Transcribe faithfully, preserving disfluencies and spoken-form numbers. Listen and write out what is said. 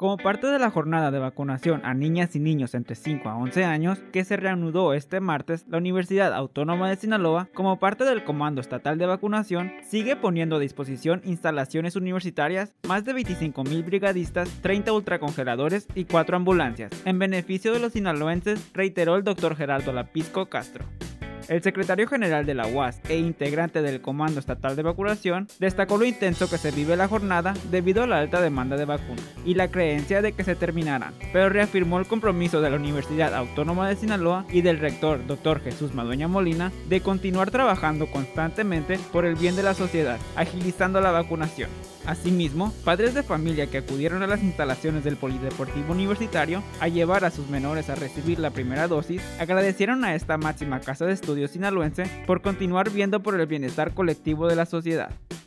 Como parte de la jornada de vacunación a niñas y niños entre cinco a once años, que se reanudó este martes, la Universidad Autónoma de Sinaloa, como parte del Comando Estatal de Vacunación, sigue poniendo a disposición instalaciones universitarias, más de veinticinco mil brigadistas, treinta ultracongeladores y cuatro ambulancias, en beneficio de los sinaloenses, reiteró el doctor Gerardo Lapisco Castro. El secretario general de la U A S e integrante del Comando Estatal de Vacunación destacó lo intenso que se vive la jornada debido a la alta demanda de vacunas y la creencia de que se terminarán, pero reafirmó el compromiso de la Universidad Autónoma de Sinaloa y del rector doctor Jesús Madueña Molina de continuar trabajando constantemente por el bien de la sociedad, agilizando la vacunación. Asimismo, padres de familia que acudieron a las instalaciones del Polideportivo Universitario a llevar a sus menores a recibir la primera dosis, agradecieron a esta máxima casa de estudios sinaloense por continuar viendo por el bienestar colectivo de la sociedad.